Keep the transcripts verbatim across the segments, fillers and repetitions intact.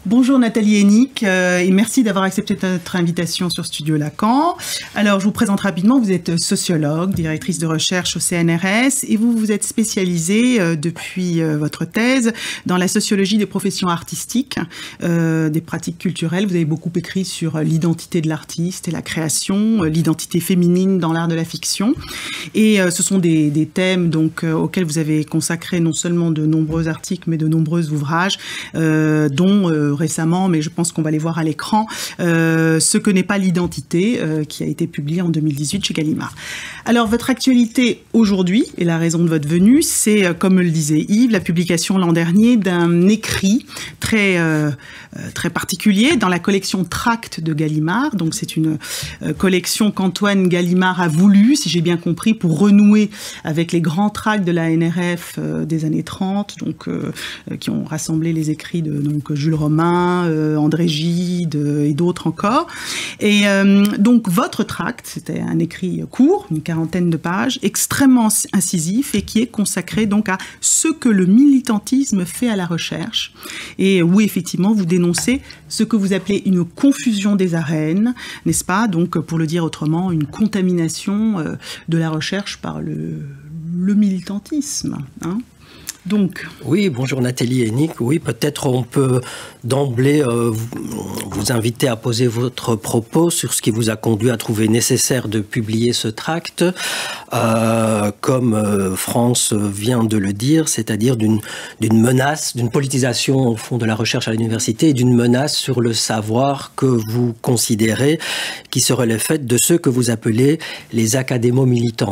Bonjour Nathalie Hennick euh, et merci d'avoir accepté notre invitation sur Studio Lacan. Alors je vous présente rapidement, vous êtes sociologue, directrice de recherche au C N R S et vous vous êtes spécialisée euh, depuis euh, votre thèse dans la sociologie des professions artistiques, euh, des pratiques culturelles. Vous avez beaucoup écrit sur l'identité de l'artiste et la création, euh, l'identité féminine dans l'art de la fiction. Et euh, ce sont des, des thèmes donc, euh, auxquels vous avez consacré non seulement de nombreux articles mais de nombreux ouvrages, euh, dont euh, récemment, mais je pense qu'on va les voir à l'écran, euh, Ce que n'est pas l'identité, euh, qui a été publié en deux mille dix-huit chez Gallimard. Alors, votre actualité aujourd'hui, et la raison de votre venue, c'est, euh, comme le disait Yves, la publication l'an dernier d'un écrit très, euh, très particulier dans la collection Tracts de Gallimard. Donc, c'est une euh, collection qu'Antoine Gallimard a voulu, si j'ai bien compris, pour renouer avec les grands tracts de la N R F euh, des années trente, donc, euh, qui ont rassemblé les écrits de donc, Jules Romain, Euh, André Gide euh, et d'autres encore. Et euh, donc votre tract, c'était un écrit court, une quarantaine de pages, extrêmement incisif et qui est consacré donc à ce que le militantisme fait à la recherche et où effectivement vous dénoncez ce que vous appelez une confusion des arènes, n'est-ce pas? Donc pour le dire autrement, une contamination euh, de la recherche par le, le militantisme, hein. Donc. Oui, bonjour Nathalie Hennick. Oui, peut-être on peut d'emblée euh, vous inviter à poser votre propos sur ce qui vous a conduit à trouver nécessaire de publier ce tract. Euh, comme euh, France vient de le dire, c'est-à-dire d'une d'une menace, d'une politisation au fond de la recherche à l'université et d'une menace sur le savoir que vous considérez qui serait le fait de ceux que vous appelez les académo-militants.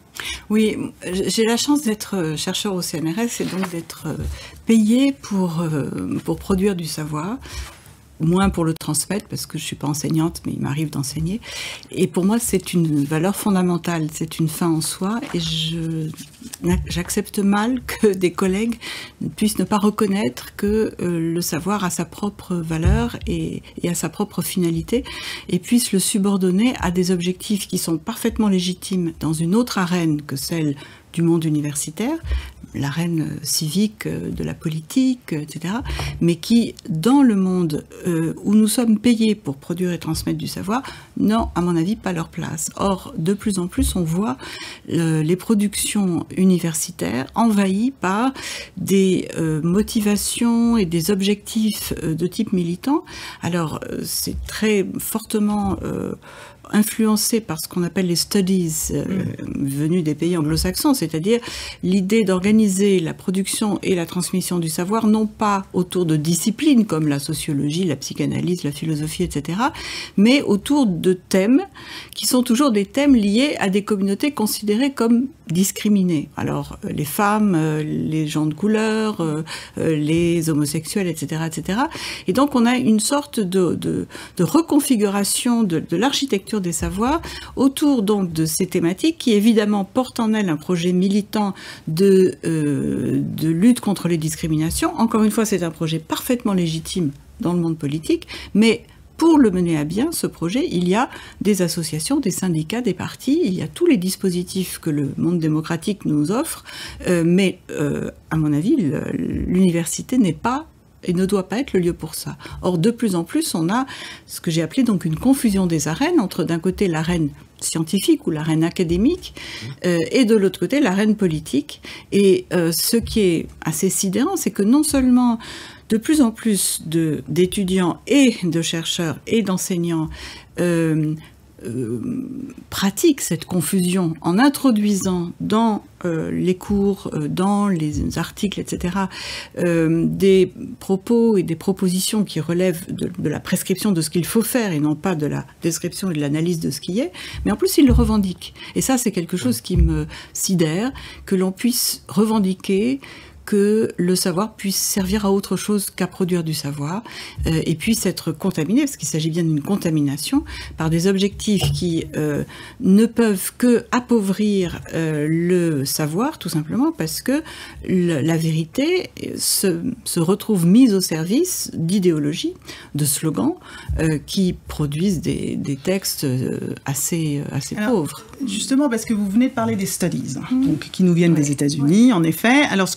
Oui, j'ai la chance d'être chercheur au C N R S et donc d'être payée pour, pour produire du savoir, moins pour le transmettre parce que je ne suis pas enseignante, mais il m'arrive d'enseigner. Et pour moi, c'est une valeur fondamentale, c'est une fin en soi et je, j'accepte mal que des collègues puissent ne pas reconnaître que euh, le savoir a sa propre valeur et, et a sa propre finalité et puissent le subordonner à des objectifs qui sont parfaitement légitimes dans une autre arène que celle du monde universitaire, l'arène civique, de la politique, et cetera, mais qui, dans le monde euh, où nous sommes payés pour produire et transmettre du savoir, n'ont, à mon avis, pas leur place. Or, de plus en plus, on voit le, les productions universitaires envahies par des euh, motivations et des objectifs euh, de type militant. Alors, euh, c'est très fortement euh, influencé par ce qu'on appelle les studies euh, mmh. venus des pays anglo-saxons, c'est-à-dire l'idée d'organiser la production et la transmission du savoir, non pas autour de disciplines comme la sociologie, la psychanalyse, la philosophie, et cetera, mais autour de thèmes qui sont toujours des thèmes liés à des communautés considérées comme discriminées. Alors, les femmes, les gens de couleur, les homosexuels, et cetera, et cetera. Et donc, on a une sorte de, de, de reconfiguration de, de l'architecture des savoirs autour donc de ces thématiques qui évidemment portent en elles un projet militant de, euh, de lutte contre les discriminations. Encore une fois, c'est un projet parfaitement légitime dans le monde politique, mais pour le mener à bien, ce projet, il y a des associations, des syndicats, des partis, il y a tous les dispositifs que le monde démocratique nous offre, euh, mais euh, à mon avis, l'université n'est pas et ne doit pas être le lieu pour ça. Or, de plus en plus, on a ce que j'ai appelé donc une confusion des arènes, entre d'un côté l'arène scientifique ou l'arène académique, euh, et de l'autre côté l'arène politique. Et euh, ce qui est assez sidérant, c'est que non seulement de plus en plus de, d'étudiants et de chercheurs et d'enseignants euh, Euh, pratique cette confusion en introduisant dans euh, les cours, euh, dans les articles, et cetera, euh, des propos et des propositions qui relèvent de, de la prescription de ce qu'il faut faire et non pas de la description et de l'analyse de ce qui est, mais en plus ils le revendiquent. Et ça, c'est quelque chose qui me sidère, que l'on puisse revendiquer que le savoir puisse servir à autre chose qu'à produire du savoir euh, et puisse être contaminé, parce qu'il s'agit bien d'une contamination, par des objectifs qui euh, ne peuvent que appauvrir euh, le savoir, tout simplement parce que le, la vérité se, se retrouve mise au service d'idéologies, de slogans euh, qui produisent des, des textes assez, assez Alors, pauvres. Justement, parce que vous venez de parler des studies, mmh. donc, qui nous viennent ouais. des États-Unis, ouais. en effet. Alors, ce que je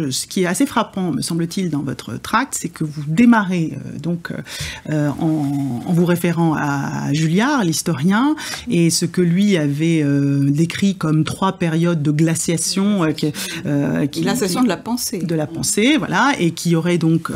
ce, ce qui est assez frappant, me semble-t-il, dans votre tract, c'est que vous démarrez euh, donc euh, en, en vous référant à Julliard, l'historien, et ce que lui avait euh, décrit comme trois périodes de glaciation, euh, qui, euh, qui, glaciation de la pensée, de la pensée, voilà, et qui aurait donc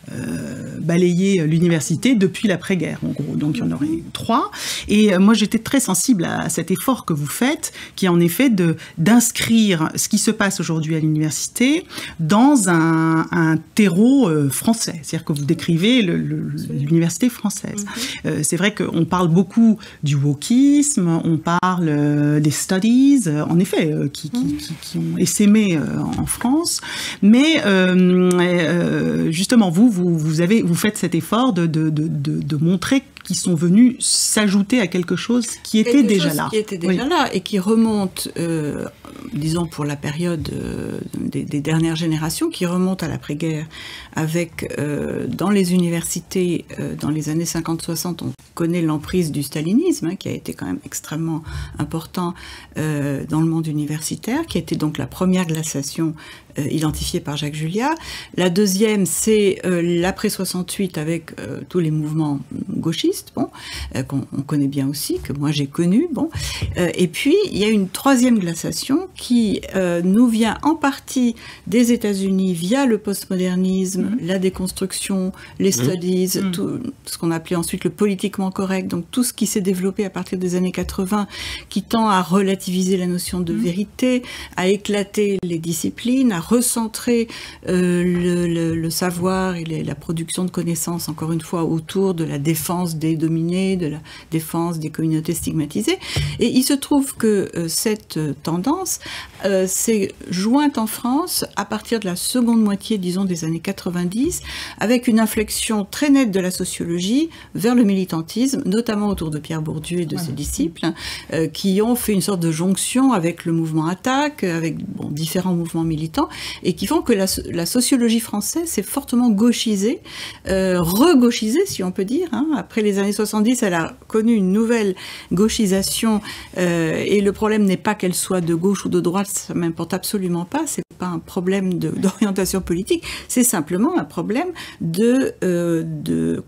euh, balayé l'université depuis l'après-guerre, en gros. Donc il y en aurait trois. Et euh, moi, j'étais très sensible à, à cet effort que vous faites, qui est en effet de d'inscrire ce qui se passe aujourd'hui à l'université dans un, un terreau euh, français. C'est-à-dire que vous décrivez le, le, l'université française. Mm-hmm. Euh, c'est vrai qu'on parle beaucoup du wokisme, on parle euh, des studies, euh, en effet, euh, qui, qui, mm-hmm. qui, qui ont essaimé euh, en France. Mais euh, euh, justement, vous, vous, vous, avez, vous faites cet effort de, de, de, de, de montrer qui sont venus s'ajouter à quelque chose qui était quelque déjà chose là. Qui était déjà oui. là et qui remonte, euh, disons pour la période euh, des, des dernières générations, qui remonte à l'après-guerre, avec euh, dans les universités, euh, dans les années cinquante soixante, on connaît l'emprise du stalinisme, hein, qui a été quand même extrêmement important euh, dans le monde universitaire, qui a été donc la première glaciation euh, identifiée par Jacques Julliard. La deuxième, c'est euh, l'après soixante-huit avec euh, tous les mouvements gauchistes, bon, euh, qu'on on connaît bien aussi, que moi j'ai connu, bon. Euh, et puis il y a une troisième glaciation qui euh, nous vient en partie des États-Unis via le postmodernisme, mmh. la déconstruction, les studies, mmh. tout ce qu'on appelait ensuite le politiquement correct, donc tout ce qui s'est développé à partir des années quatre-vingts, qui tend à relativiser la notion de mmh. vérité, à éclater les disciplines, à recentrer euh, le, le, le savoir et les, la production de connaissances, encore une fois, autour de la défense des dominés, de la défense des communautés stigmatisées. Et il se trouve que euh, cette tendance euh, s'est jointe en France à partir de la seconde moitié, disons, des années quatre-vingt-dix, avec une inflexion très nette de la sociologie vers le militantisme, notamment autour de Pierre Bourdieu et de ouais. ses disciples, euh, qui ont fait une sorte de jonction avec le mouvement Attaque, avec bon, différents mouvements militants, et qui font que la, la sociologie française s'est fortement gauchisée, euh, re-gauchisée, si on peut dire. Hein. Après les années soixante-dix, elle a connu une nouvelle gauchisation, euh, et le problème n'est pas qu'elle soit de gauche ou de droite, ça ne m'importe absolument pas, c'est pas un problème de, d'orientation politique, c'est simplement un problème de, euh, de,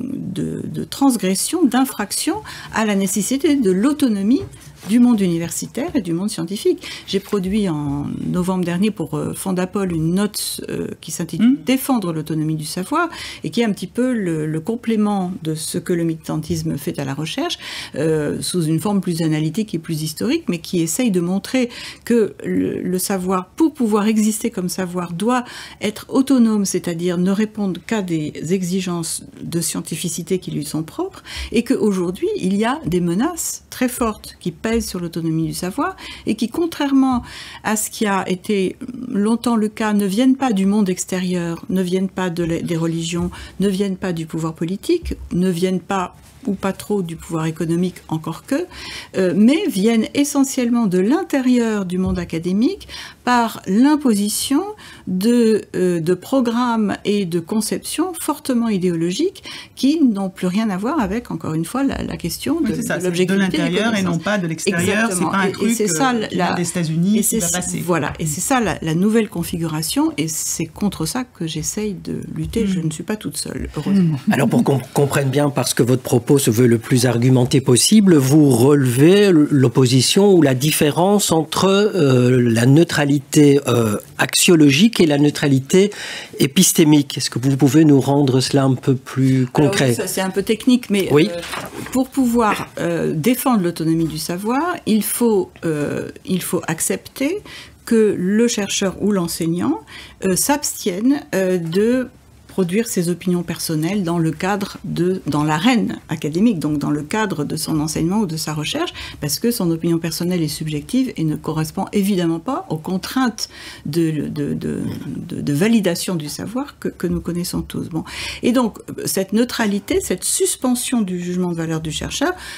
de, de transgression, d'infraction à la nécessité de l'autonomie du monde universitaire et du monde scientifique. J'ai produit en novembre dernier pour euh, Fondapol une note euh, qui s'intitule mmh. « Défendre l'autonomie du savoir » et qui est un petit peu le, le complément de ce que le militantisme fait à la recherche, euh, sous une forme plus analytique et plus historique, mais qui essaye de montrer que le, le savoir, pour pouvoir exister comme savoir, doit être autonome, c'est-à-dire ne répondre qu'à des exigences de scientificité qui lui sont propres, et qu'aujourd'hui, il y a des menaces très fortes qui pèsent sur l'autonomie du savoir et qui, contrairement à ce qui a été longtemps le cas, ne viennent pas du monde extérieur, ne viennent pas de les, des religions, ne viennent pas du pouvoir politique, ne viennent pas ou pas trop du pouvoir économique, encore que, euh, mais viennent essentiellement de l'intérieur du monde académique par l'imposition de, euh, de programmes et de conceptions fortement idéologiques qui n'ont plus rien à voir avec, encore une fois, la, la question de, oui, c'est ça, de l'objectivité. De l'intérieur et non pas de l'extérieur, c'est pas un et, truc et c'est ça, euh, la, des États-Unis et qui va passer. Voilà, et c'est ça la, la nouvelle configuration, et c'est contre ça que j'essaye de lutter. Mmh. Je ne suis pas toute seule, heureusement. Mmh. Alors pour qu'on comprenne bien, parce que votre propos se veut le plus argumenté possible, vous relevez l'opposition ou la différence entre euh, la neutralité euh, axiologique et la neutralité épistémique. Est-ce que vous pouvez nous rendre cela un peu plus concret? Alors, ça, c'est un peu technique, mais oui. euh, pour pouvoir euh, défendre l'autonomie du savoir, il faut, euh, il faut accepter que le chercheur ou l'enseignant euh, s'abstienne euh, de produire ses opinions personnelles dans le cadre de, dans l'arène académique, donc dans le cadre de son enseignement ou de sa recherche, parce que son opinion personnelle est subjective et ne correspond évidemment pas aux contraintes de, de, de, de, de validation du savoir que, que nous connaissons tous. Bon. Et donc, cette neutralité, cette suspension du jugement de valeur du chercheur,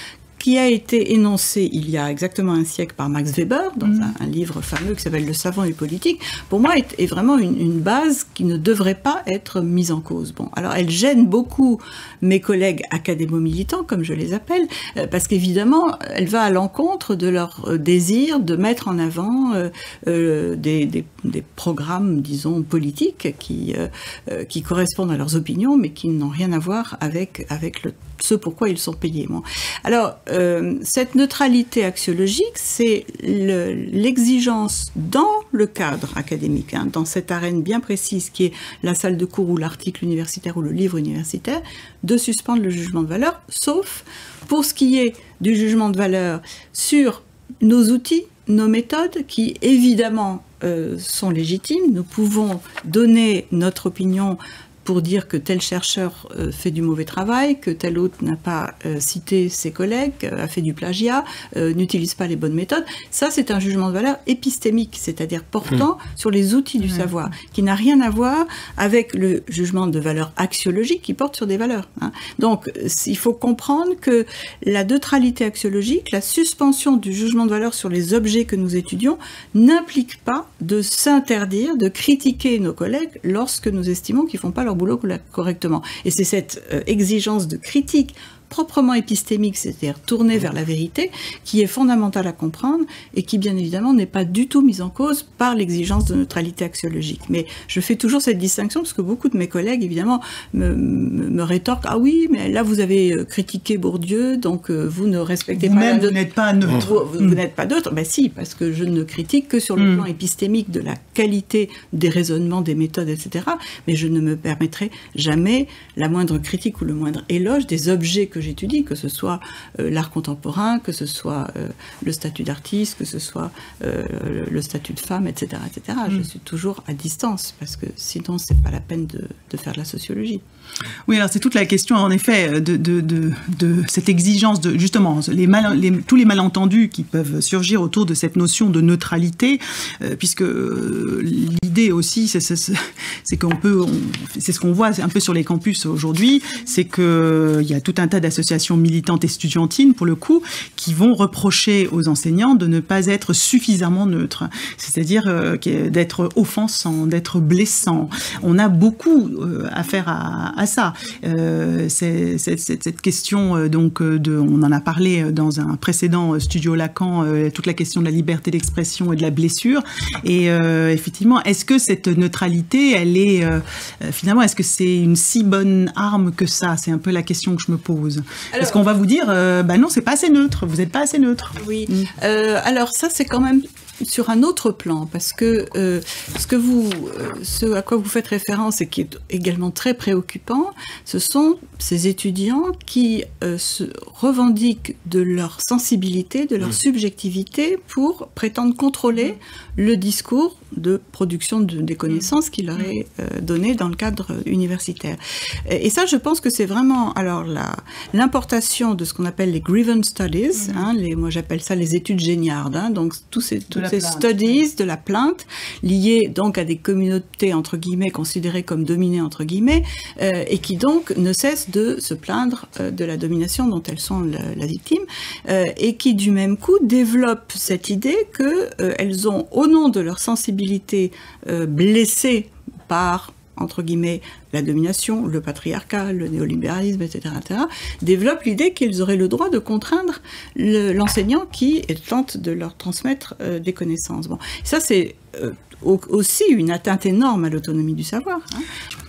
qui a été énoncé il y a exactement un siècle par Max Weber, dans mmh. un, un livre fameux qui s'appelle « Le savant et politique », pour moi est, est vraiment une, une base qui ne devrait pas être mise en cause. Bon, alors elle gêne beaucoup mes collègues académo-militants, comme je les appelle, euh, parce qu'évidemment, elle va à l'encontre de leur euh, désir de mettre en avant euh, euh, des, des, des programmes, disons, politiques qui, euh, euh, qui correspondent à leurs opinions, mais qui n'ont rien à voir avec, avec le, ce pourquoi ils sont payés. Bon. Alors, euh, cette neutralité axiologique, c'est le, l'exigence dans le cadre académique, hein, dans cette arène bien précise qui est la salle de cours ou l'article universitaire ou le livre universitaire, de suspendre le jugement de valeur, sauf pour ce qui est du jugement de valeur sur nos outils, nos méthodes, qui évidemment euh, sont légitimes. Nous pouvons donner notre opinion pour dire que tel chercheur euh, fait du mauvais travail, que tel autre n'a pas euh, cité ses collègues, euh, a fait du plagiat, euh, n'utilise pas les bonnes méthodes. Ça, c'est un jugement de valeur épistémique, c'est-à-dire portant mmh. sur les outils du mmh. savoir, qui n'a rien à voir avec le jugement de valeur axiologique qui porte sur des valeurs. Hein. Donc, il faut comprendre que la neutralité axiologique, la suspension du jugement de valeur sur les objets que nous étudions, n'implique pas de s'interdire, de critiquer nos collègues lorsque nous estimons qu'ils ne font pas leur boulot correctement. Et c'est cette euh, exigence de critique proprement épistémique, c'est-à-dire tournée vers la vérité, qui est fondamentale à comprendre et qui, bien évidemment, n'est pas du tout mise en cause par l'exigence de neutralité axiologique. Mais je fais toujours cette distinction parce que beaucoup de mes collègues, évidemment, me, me, me rétorquent « Ah oui, mais là, vous avez critiqué Bourdieu, donc euh, vous ne respectez vous pas... Même, vous n'êtes pas neutre. Vous, vous, mmh. vous n'êtes pas neutre. » Ben si, parce que je ne critique que sur le mmh. plan épistémique de la qualité des raisonnements, des méthodes, et cetera. Mais je ne me permettrai jamais la moindre critique ou le moindre éloge des objets que j'étudie, que ce soit euh, l'art contemporain, que ce soit euh, le statut d'artiste, que ce soit euh, le statut de femme, et cetera, et cetera. Mm. Je suis toujours à distance parce que sinon c'est pas la peine de, de faire de la sociologie. Oui, alors c'est toute la question en effet de, de, de, de cette exigence de justement les mal, les, tous les malentendus qui peuvent surgir autour de cette notion de neutralité, euh, puisque euh, l'idée aussi c'est, c'est, c'est qu'on peut, on, c'est ce qu'on voit un peu sur les campus aujourd'hui, c'est que il y a tout un tas d'associations militantes et estudiantines pour le coup qui vont reprocher aux enseignants de ne pas être suffisamment neutres, c'est-à-dire euh, d'être offensant, d'être blessant. On a beaucoup euh, à faire à, à ça. Euh, c'est, c'est, c'est, cette question, euh, donc, de, on en a parlé dans un précédent Studio Lacan, euh, toute la question de la liberté d'expression et de la blessure. Et euh, effectivement, est-ce que cette neutralité, elle est euh, finalement, est-ce que c'est une si bonne arme que ça? C'est un peu la question que je me pose. Alors, est-ce qu'on va vous dire, euh, bah non, c'est pas assez neutre, vous n'êtes pas assez neutre? Oui. Mmh. Euh, alors ça, c'est quand même sur un autre plan, parce que euh, ce que vous, euh, ce à quoi vous faites référence et qui est également très préoccupant, ce sont ces étudiants qui euh, se revendiquent de leur sensibilité, de leur mmh. subjectivité pour prétendre contrôler mmh. le discours de production de, des connaissances qui leur est euh, donné dans le cadre universitaire. Et, et ça, je pense que c'est vraiment alors la, l'importation de ce qu'on appelle les grievance studies, mmh. hein, les, moi j'appelle ça les études géniardes, hein, donc tous ces, toutes ces plainte. studies de la plainte liées donc à des communautés entre guillemets considérées comme dominées entre guillemets euh, et qui donc ne cessent de se plaindre euh, de la domination dont elles sont la, la victime euh, et qui du même coup développent cette idée que euh, elles ont au nom de leur sensibilité Euh, blessés par, entre guillemets, la domination, le patriarcat, le néolibéralisme, et cetera, et cetera, développent l'idée qu'ils auraient le droit de contraindre le, l'enseignant qui tente de leur transmettre euh, des connaissances. Bon, ça, c'est euh, aussi une atteinte énorme à l'autonomie du savoir. Hein.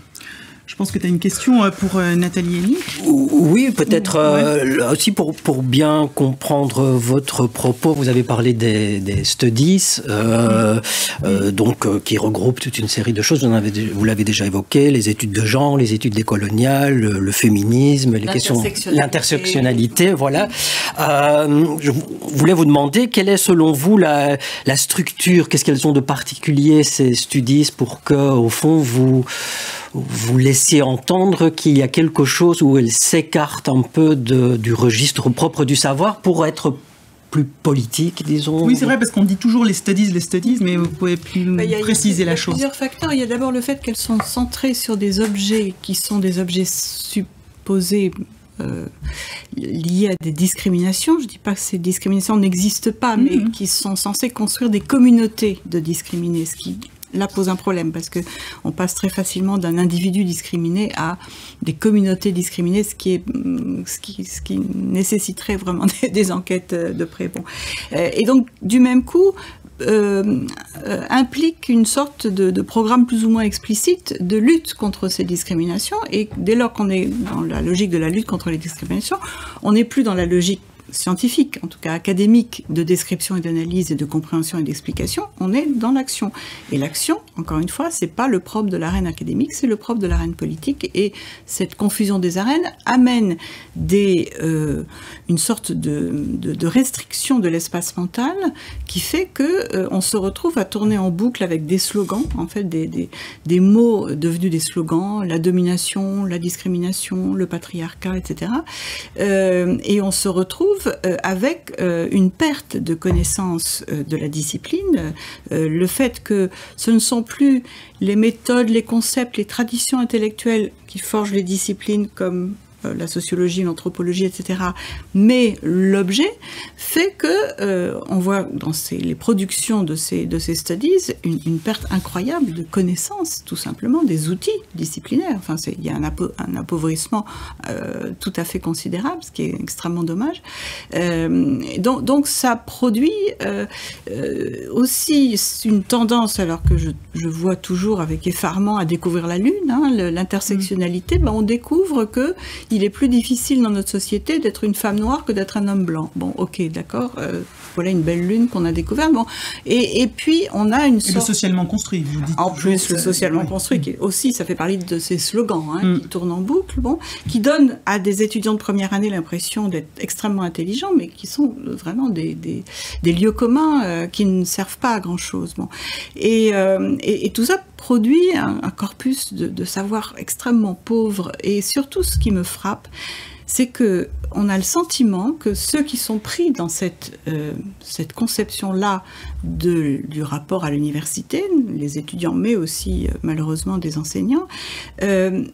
Je pense que tu as une question pour euh, Nathalie Hennig. Oui, peut-être euh, ouais. aussi pour, pour bien comprendre votre propos. Vous avez parlé des, des studies, euh, mmh. euh, donc, euh, qui regroupent toute une série de choses. Vous, avez, vous l'avez déjà évoqué, les études de genre, les études décoloniales, le, le féminisme, les questions, l'intersectionnalité. Voilà. Euh, je voulais vous demander, quelle est selon vous la, la structure? Qu'est-ce qu'elles ont de particulier, ces studies, pour que, au fond, vous... vous laissiez entendre qu'il y a quelque chose où elle s'écarte un peu de, du registre propre du savoir pour être plus politique, disons. Oui, c'est vrai, parce qu'on dit toujours les studies, les studies, mais vous pouvez plus bah, y a, préciser y a, la y a chose. Il y a plusieurs facteurs. Il y a d'abord le fait qu'elles sont centrées sur des objets qui sont des objets supposés euh, liées à des discriminations. Je ne dis pas que ces discriminations n'existent pas, mais mmh. qui sont censées construire des communautés de discriminés, ce qui là pose un problème, parce que on passe très facilement d'un individu discriminé à des communautés discriminées, ce qui est, ce qui, ce qui nécessiterait vraiment des, des enquêtes de près. Bon. Et donc, du même coup, Euh, euh, implique une sorte de, de programme plus ou moins explicite de lutte contre ces discriminations. Et dès lors qu'on est dans la logique de la lutte contre les discriminations, on n'est plus dans la logique scientifique, en tout cas académique, de description et d'analyse et de compréhension et d'explication, on est dans l'action. Et l'action, encore une fois, c'est pas le propre de l'arène académique, c'est le propre de l'arène politique. Et cette confusion des arènes amène des, euh, une sorte de, de, de restriction de l'espace mental qui fait que euh, on se retrouve à tourner en boucle avec des slogans, en fait, des, des, des mots devenus des slogans, la domination, la discrimination, le patriarcat, et cetera. Euh, et on se retrouve Euh, avec euh, une perte de connaissance euh, de la discipline, euh, le fait que ce ne sont plus les méthodes, les concepts, les traditions intellectuelles qui forgent les disciplines comme euh, la sociologie, l'anthropologie, et cetera, mais l'objet fait que euh, on voit dans ces, les productions de ces, de ces studies une, une perte incroyable de connaissances, tout simplement, des outils disciplinaires. Enfin, c'est, il y a un, apo, un appauvrissement euh, tout à fait considérable, ce qui est extrêmement dommage. Euh, donc, donc, ça produit euh, euh, aussi une tendance, alors que je, je vois toujours avec effarement à découvrir la Lune, hein, l'intersectionnalité, ben, on découvre que il est plus difficile dans notre société d'être une femme noire que d'être un homme blanc. Bon, ok, d'accord, euh, voilà une belle lune qu'on a découverte. Bon, et, et puis on a une et sorte... le socialement construit, vous dites. En plus, le socialement ouais. construit, qui aussi, ça fait parler de ces slogans, hein, mm. qui tournent en boucle, bon, qui donnent à des étudiants de première année l'impression d'être extrêmement intelligents, mais qui sont vraiment des, des, des lieux communs euh, qui ne servent pas à grand-chose. Bon. Et, euh, et, et tout ça produit un, un corpus de, de savoir extrêmement pauvre. Et surtout, ce qui me frappe, c'est que on a le sentiment que ceux qui sont pris dans cette, euh, cette conception-là de, du rapport à l'université, les étudiants, mais aussi euh, malheureusement des enseignants, euh,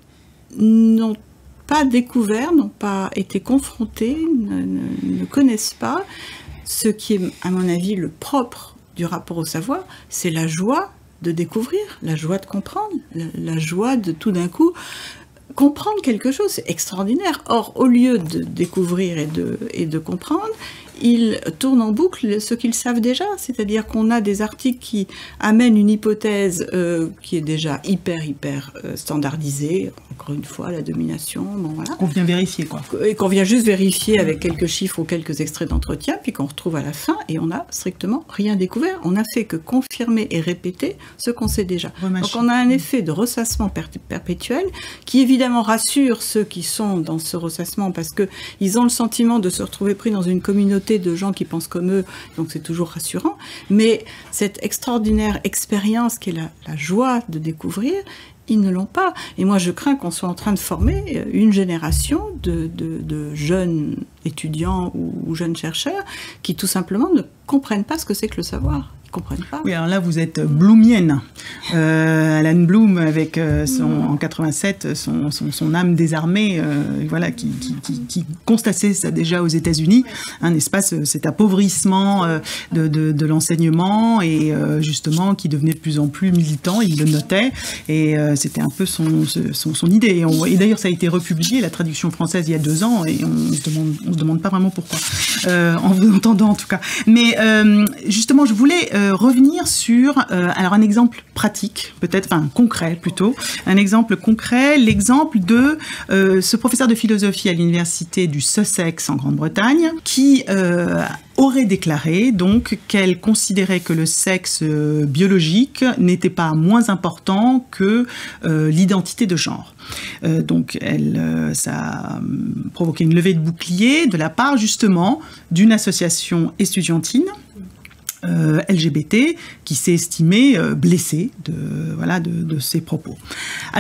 n'ont pas découvert, n'ont pas été confrontés, ne, ne, ne connaissent pas ce qui est, à mon avis, le propre du rapport au savoir, c'est la joie de découvrir, la joie de comprendre, la, la joie de tout d'un coup comprendre quelque chose, c'est extraordinaire. Or, au lieu de découvrir et de, et de comprendre, ils tournent en boucle ce qu'ils savent déjà, c'est-à-dire qu'on a des articles qui amènent une hypothèse euh, qui est déjà hyper, hyper euh, standardisée, encore une fois, la domination, bon voilà. Qu'on vient vérifier, quoi. Et qu'on vient juste vérifier avec quelques chiffres ou quelques extraits d'entretien, puis qu'on retrouve à la fin, et on n'a strictement rien découvert. On n'a fait que confirmer et répéter ce qu'on sait déjà. Remâcher. Donc on a un effet de ressassement per- perpétuel, qui évidemment rassure ceux qui sont dans ce ressassement, parce qu'ils ont le sentiment de se retrouver pris dans une communauté de gens qui pensent comme eux, donc c'est toujours rassurant, mais cette extraordinaire expérience qui est la, la joie de découvrir, ils ne l'ont pas. Et moi, je crains qu'on soit en train de former une génération de, de, de jeunes étudiants ou, ou jeunes chercheurs qui, tout simplement, ne comprennent pas ce que c'est que le savoir. Ils comprennent pas. Oui, alors là, vous êtes bloomienne. Euh, Alan Bloom, avec euh, son, mmh. en quatre-vingt-sept, son, son, son âme désarmée, euh, voilà, qui, qui, qui, qui constatait ça déjà aux États-Unis, un espace, cet appauvrissement euh, de, de, de l'enseignement et euh, justement qui devenait de plus en plus militant, il le notait, et euh, c'était un peu son, son, son idée. Et, on, et d'ailleurs, ça a été republié, la traduction française, il y a deux ans, et on se demande, on se demande pas vraiment pourquoi, euh, en vous entendant en tout cas. Mais euh, justement, je voulais euh, revenir sur euh, alors un exemple pratique, peut-être, enfin concret plutôt, un exemple concret, l'exemple de euh, ce professeur de philosophie à l'université du Sussex en Grande-Bretagne, qui euh, aurait déclaré donc qu'elle considérait que le sexe euh, biologique n'était pas moins important que euh, l'identité de genre. Euh, donc elle, euh, ça a provoqué une levée de bouclier de la part justement d'une association estudiantine Euh, L G B T qui s'est estimé euh, blessé de, voilà, de, de ces propos. Alors,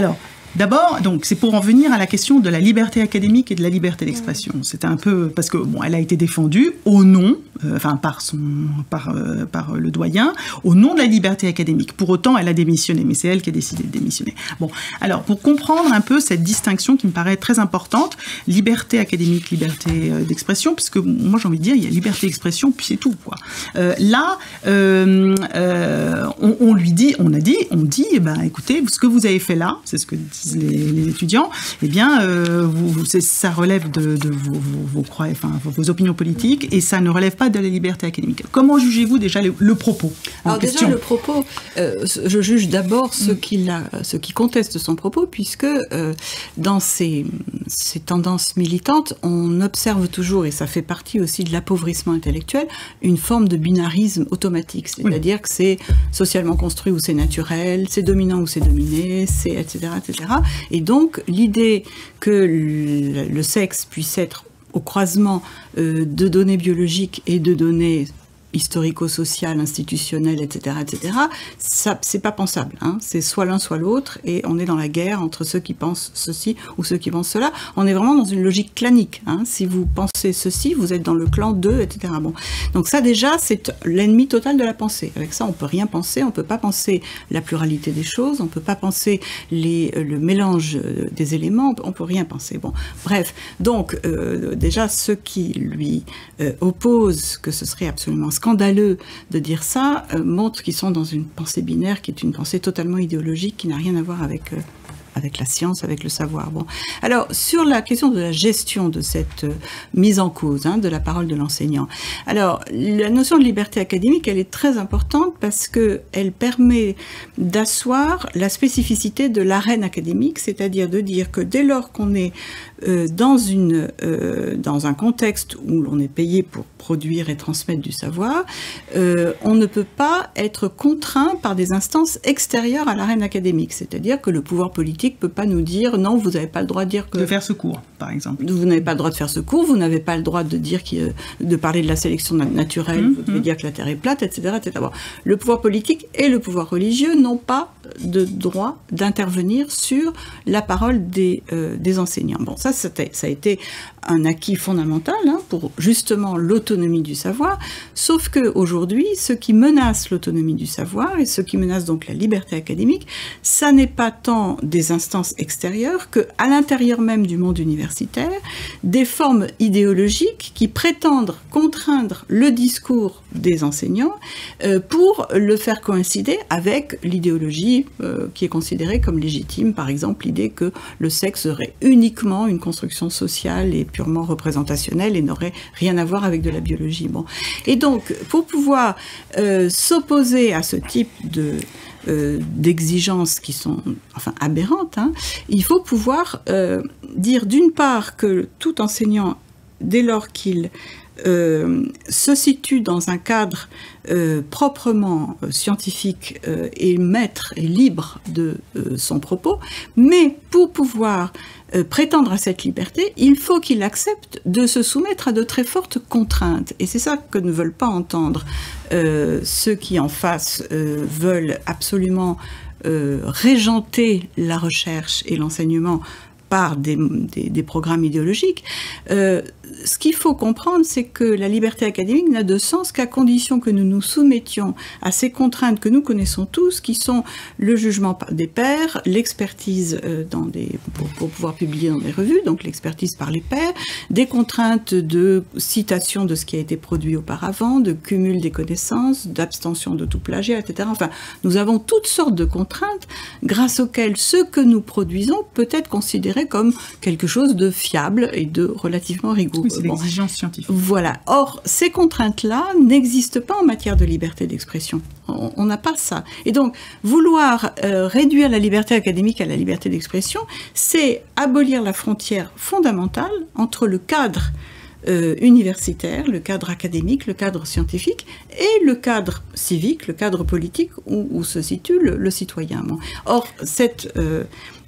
D'abord, donc, c'est pour en venir à la question de la liberté académique et de la liberté d'expression. C'était un peu parce que bon, elle a été défendue au nom, euh, enfin par son, par, euh, par le doyen, au nom de la liberté académique. Pour autant, elle a démissionné, mais c'est elle qui a décidé de démissionner. Bon, alors pour comprendre un peu cette distinction qui me paraît très importante, liberté académique, liberté euh, d'expression, puisque moi j'ai envie de dire, il y a liberté d'expression, puis c'est tout, quoi. Euh, là, euh, euh, on, on lui dit, on a dit, on dit, eh ben, écoutez, ce que vous avez fait là, c'est ce que disent les, les étudiants, eh bien, euh, vous, ça relève de, de vos, vos, vos, enfin, vos, vos opinions politiques et ça ne relève pas de la liberté académique. Comment jugez-vous déjà le, le propos en Alors question ? Déjà, le propos, euh, je juge d'abord ceux, mmh. qui la, ceux qui contestent son propos, puisque euh, dans ces, ces tendances militantes, on observe toujours, et ça fait partie aussi de l'appauvrissement intellectuel, une forme de binarisme automatique. C'est-à-dire oui. que c'est socialement construit ou c'est naturel, c'est dominant ou c'est dominé, c'est et cetera, et cetera. Et donc, l'idée que le, le sexe puisse être au croisement euh, de données biologiques et de données historico-social, institutionnel, et cetera, et cetera, ça, c'est pas pensable, hein. C'est soit l'un, soit l'autre, et on est dans la guerre entre ceux qui pensent ceci ou ceux qui pensent cela. On est vraiment dans une logique clanique, hein. Si vous pensez ceci, vous êtes dans le clan d'eux, et cetera. Bon. Donc ça, déjà, c'est l'ennemi total de la pensée. Avec ça, on peut rien penser, on peut pas penser la pluralité des choses, on peut pas penser les, le mélange des éléments, on peut rien penser. Bon. Bref. Donc, euh, déjà, ceux qui lui euh, opposent que ce serait absolument scandaleux de dire ça, euh, montre qu'ils sont dans une pensée binaire qui est une pensée totalement idéologique, qui n'a rien à voir avec, euh, avec la science, avec le savoir. Bon. Alors, sur la question de la gestion de cette euh, mise en cause, hein, de la parole de l'enseignant, alors, la notion de liberté académique, elle est très importante parce qu'elle permet d'asseoir la spécificité de l'arène académique, c'est-à-dire de dire que dès lors qu'on est euh, dans, une, euh, dans un contexte où l'on est payé pour produire et transmettre du savoir, euh, on ne peut pas être contraint par des instances extérieures à l'arène académique. C'est-à-dire que le pouvoir politique ne peut pas nous dire non, vous n'avez pas le droit de dire que... De faire ce cours, par exemple. Vous n'avez pas le droit de faire ce cours, vous n'avez pas le droit de dire qu'il, de parler de la sélection naturelle, mmh, vous devez mmh. dire que la Terre est plate, et cetera, et cetera. Bon, le pouvoir politique et le pouvoir religieux n'ont pas de droit d'intervenir sur la parole des, euh, des enseignants. Bon, ça, c'était, ça a été un acquis fondamental, hein, pour justement l'autonomie du savoir, sauf qu'aujourd'hui, ce qui menace l'autonomie du savoir et ce qui menace donc la liberté académique, ça n'est pas tant des instances extérieures que, à l'intérieur même du monde universitaire, des formes idéologiques qui prétendent contraindre le discours des enseignants euh, pour le faire coïncider avec l'idéologie euh, qui est considérée comme légitime, par exemple l'idée que le sexe serait uniquement une construction sociale et purement représentationnelle et n'aurait rien à voir avec de la biologie. Bon. Et donc, pour pouvoir euh, s'opposer à ce type de Euh, d'exigences qui sont enfin aberrantes, hein, il faut pouvoir euh, dire d'une part que tout enseignant, dès lors qu'il euh, se situe dans un cadre euh, proprement euh, scientifique euh, est maître et libre de euh, son propos, mais pour pouvoir euh, prétendre à cette liberté, il faut qu'il accepte de se soumettre à de très fortes contraintes. Et c'est ça que ne veulent pas entendre euh, ceux qui en face euh, veulent absolument euh, régenter la recherche et l'enseignement par des, des, des programmes idéologiques. Euh, ce qu'il faut comprendre, c'est que la liberté académique n'a de sens qu'à condition que nous nous soumettions à ces contraintes que nous connaissons tous, qui sont le jugement des pairs, l'expertise euh, dans des, pour, pour pouvoir publier dans des revues, donc l'expertise par les pairs, des contraintes de citation de ce qui a été produit auparavant, de cumul des connaissances, d'abstention de tout plagiat, et cetera. Enfin, nous avons toutes sortes de contraintes grâce auxquelles ce que nous produisons peut être considéré comme quelque chose de fiable et de relativement rigoureux. Oui, c'est bon. L'exigence scientifique. Voilà. Or, ces contraintes-là n'existent pas en matière de liberté d'expression. On n'a pas ça. Et donc, vouloir euh, réduire la liberté académique à la liberté d'expression, c'est abolir la frontière fondamentale entre le cadre Euh, universitaire, le cadre académique, le cadre scientifique et le cadre civique, le cadre politique où, où se situe le, le citoyen. Bon. Or, cette, euh,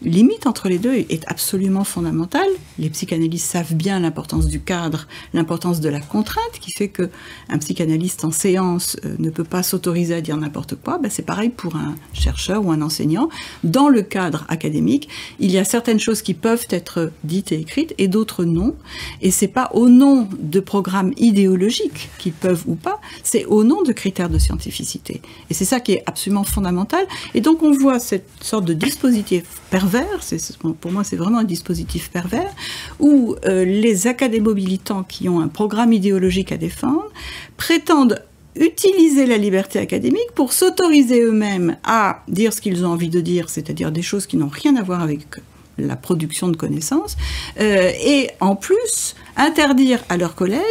limite entre les deux est absolument fondamentale. Les psychanalystes savent bien l'importance du cadre, l'importance de la contrainte, qui fait qu'un psychanalyste en séance euh, ne peut pas s'autoriser à dire n'importe quoi. Ben, c'est pareil pour un chercheur ou un enseignant. Dans le cadre académique, il y a certaines choses qui peuvent être dites et écrites et d'autres non. Et c'est pas au nom de programmes idéologiques qu'ils peuvent ou pas, c'est au nom de critères de scientificité. Et c'est ça qui est absolument fondamental. Et donc on voit cette sorte de dispositif pervers, c'est, pour moi c'est vraiment un dispositif pervers, où euh, les académo-militants qui ont un programme idéologique à défendre prétendent utiliser la liberté académique pour s'autoriser eux-mêmes à dire ce qu'ils ont envie de dire, c'est-à-dire des choses qui n'ont rien à voir avec la production de connaissances, euh, et en plus interdire à leurs collègues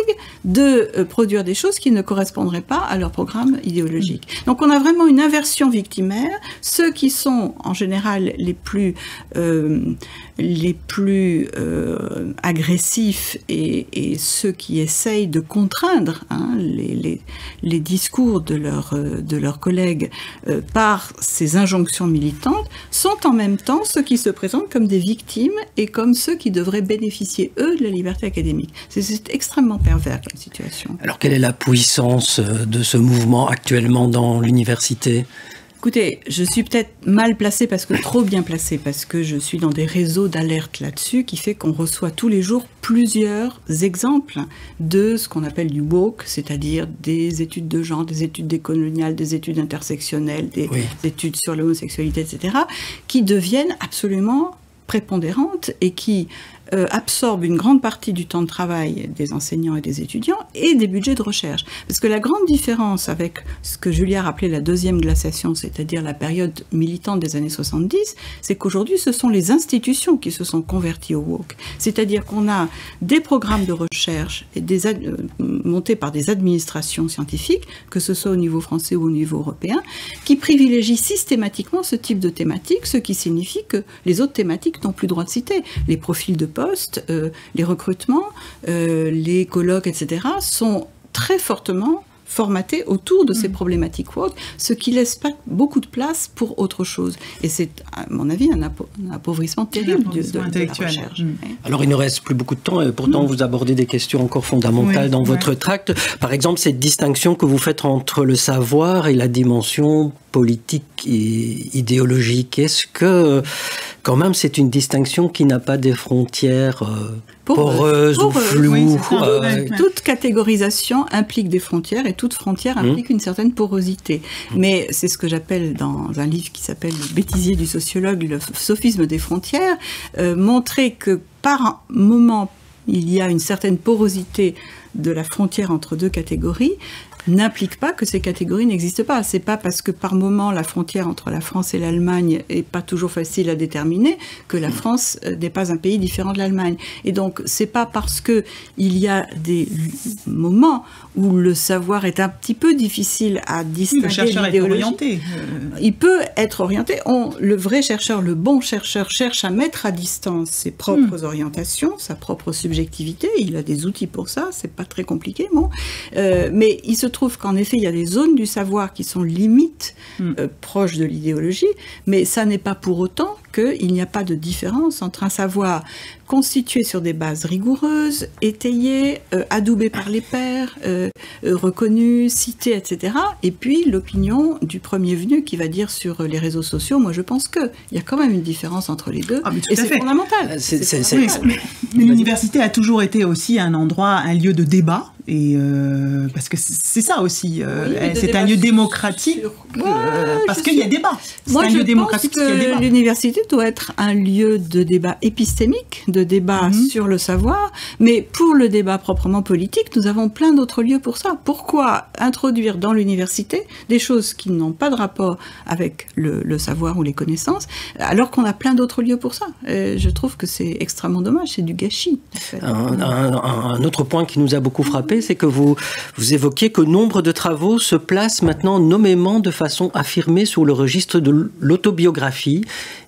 de euh, produire des choses qui ne correspondraient pas à leur programme idéologique. Donc on a vraiment une inversion victimaire. Ceux qui sont en général les plus, euh, les plus euh, agressifs et, et ceux qui essayent de contraindre hein, les, les, les discours de, leur, euh, de leurs collègues euh, par ces injonctions militantes sont en même temps ceux qui se présentent comme des victimes et comme ceux qui devraient bénéficier, eux, de la liberté académique. C'est, c'est extrêmement pervers comme situation. Alors, quelle est la puissance de ce mouvement actuellement dans l'université ? Écoutez, je suis peut-être mal placée parce que trop bien placée, parce que je suis dans des réseaux d'alerte là-dessus, qui fait qu'on reçoit tous les jours plusieurs exemples de ce qu'on appelle du woke, c'est-à-dire des études de genre, des études décoloniales, des études intersectionnelles, des oui. études sur l'homosexualité, et cetera, qui deviennent absolument prépondérantes et qui euh, absorbe une grande partie du temps de travail des enseignants et des étudiants et des budgets de recherche. Parce que la grande différence avec ce que Julia a rappelé la deuxième glaciation, c'est-à-dire la période militante des années soixante-dix, c'est qu'aujourd'hui, ce sont les institutions qui se sont converties au woke. C'est-à-dire qu'on a des programmes de recherche et des ad- euh, montés par des administrations scientifiques, que ce soit au niveau français ou au niveau européen, qui privilégient systématiquement ce type de thématique, ce qui signifie que les autres thématiques n'ont plus droit de citer. Les profils de poste, euh, les recrutements, euh, les colloques, et cetera, sont très fortement formatés autour de ces mmh. problématiques woke, ce qui laisse pas beaucoup de place pour autre chose. Et c'est, à mon avis, un, app- un appauvrissement terrible de, de, de la recherche. Mmh. Alors, il ne reste plus beaucoup de temps, et pourtant, mmh. vous abordez des questions encore fondamentales oui, dans ouais. votre tract. Par exemple, cette distinction que vous faites entre le savoir et la dimension politique et idéologique. Est-ce que, quand même, c'est une distinction qui n'a pas des frontières euh, poreuses ou floues oui, euh, Toute catégorisation implique des frontières et toute frontière implique mmh. une certaine porosité. Mais c'est ce que j'appelle dans un livre qui s'appelle « Le bêtisier du sociologue, le sophisme des frontières euh, », montrer que par moment, il y a une certaine porosité de la frontière entre deux catégories, n'implique pas que ces catégories n'existent pas. C'est pas parce que par moment la frontière entre la France et l'Allemagne est pas toujours facile à déterminer que la France n'est pas un pays différent de l'Allemagne. Et donc c'est pas parce que il y a des moments où le savoir est un petit peu difficile à distinguer. Oui, le chercheur est orienté. Il peut être orienté. On, le vrai chercheur, le bon chercheur, cherche à mettre à distance ses propres mmh. orientations, sa propre subjectivité. Il a des outils pour ça. C'est pas très compliqué, bon. Euh, mais il se trouve qu'en effet, il y a des zones du savoir qui sont limite mm. euh, proches de l'idéologie, mais ça n'est pas pour autant qu'il n'y a pas de différence entre un savoir constitué sur des bases rigoureuses, étayé, euh, adoubé par les pairs, euh, euh, reconnu, cité, et cetera, et puis l'opinion du premier venu qui va dire sur les réseaux sociaux, moi je pense qu'il y a quand même une différence entre les deux, ah, et c'est fait. fondamental. C'est, c'est, c'est, c'est, mais, mais l'université a toujours été aussi un endroit, un lieu de débat, et euh, parce que c'est ça aussi, euh, oui, c'est un lieu démocratique, sur... euh, ouais, parce qu'il y a débat. C'est moi, un lieu démocratique parce qu'il y a débat. L'université doit être un lieu de débat épistémique, de débat mmh. sur le savoir, mais pour le débat proprement politique, nous avons plein d'autres lieux pour ça. Pourquoi introduire dans l'université des choses qui n'ont pas de rapport avec le, le savoir ou les connaissances, alors qu'on a plein d'autres lieux pour ça? Et je trouve que c'est extrêmement dommage, c'est du gâchis. En fait. un, un, un autre point qui nous a beaucoup frappé, c'est que vous, vous évoquiez que nombre de travaux se placent maintenant nommément de façon affirmée sur le registre de l'autobiographie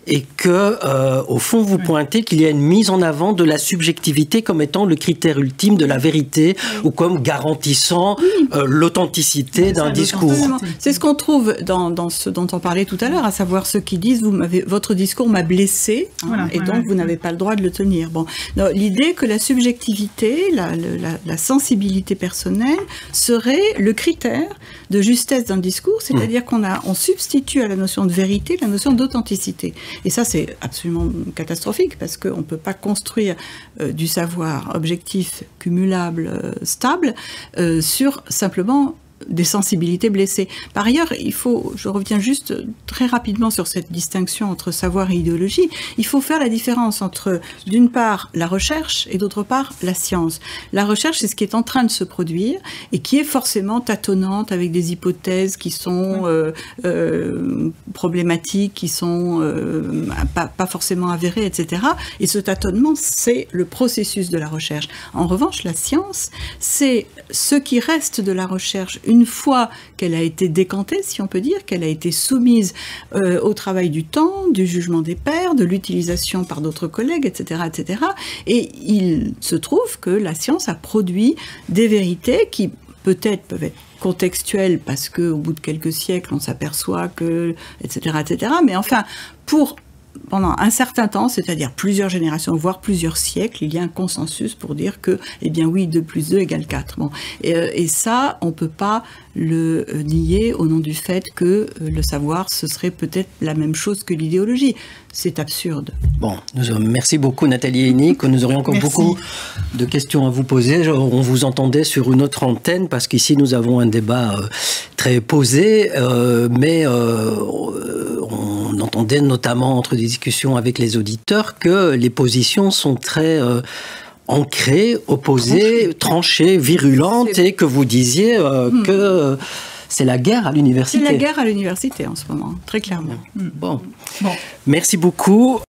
et que, euh, au fond, vous pointez qu'il y a une mise en avant de la subjectivité comme étant le critère ultime de la vérité ou comme garantissant euh, l'authenticité d'un discours. C'est ce qu'on trouve dans, dans ce dont on parlait tout à l'heure, à savoir ceux qui disent vous m'avez, votre discours m'a blessé hein, voilà, et donc ouais, vous n'avez pas le droit de le tenir. Bon, l'idée que la subjectivité, la, la, la sensibilité personnelle serait le critère de justesse d'un discours, c'est-à-dire mmh. qu'on a, on substitue à la notion de vérité la notion d'authenticité. Et ça, c'est absolument catastrophique parce qu'on ne peut pas construire euh, du savoir objectif, cumulable, euh, stable euh, sur simplement des sensibilités blessées. Par ailleurs, il faut, je reviens juste très rapidement sur cette distinction entre savoir et idéologie, il faut faire la différence entre, d'une part, la recherche et d'autre part, la science. La recherche, c'est ce qui est en train de se produire et qui est forcément tâtonnante avec des hypothèses qui sont euh, euh, problématiques, qui sont euh, pas, pas forcément avérées, et cetera. Et ce tâtonnement, c'est le processus de la recherche. En revanche, la science, c'est ce qui reste de la recherche une fois qu'elle a été décantée, si on peut dire, qu'elle a été soumise euh, au travail du temps, du jugement des pairs, de l'utilisation par d'autres collègues, et cetera, et cetera. Et il se trouve que la science a produit des vérités qui peut-être peuvent être contextuelles parce qu'au bout de quelques siècles, on s'aperçoit que, et cetera, et cetera. Mais enfin, pour pendant un certain temps, c'est-à-dire plusieurs générations, voire plusieurs siècles, il y a un consensus pour dire que, eh bien oui, deux plus deux égale quatre. Bon. Et, et ça, on ne peut pas le nier au nom du fait que le savoir, ce serait peut-être la même chose que l'idéologie. C'est absurde. Bon, nous, merci beaucoup Nathalie Hennig. Nous aurions encore merci. beaucoup de questions à vous poser. On vous entendait sur une autre antenne parce qu'ici nous avons un débat euh, très posé, euh, mais euh, on entendait notamment entre des discussions avec les auditeurs que les positions sont très euh, ancrées, opposées, tranchées, virulentes et que vous disiez euh, mmh. que c'est la guerre à l'université. C'est la guerre à l'université en ce moment, très clairement. Bon, bon. Merci beaucoup.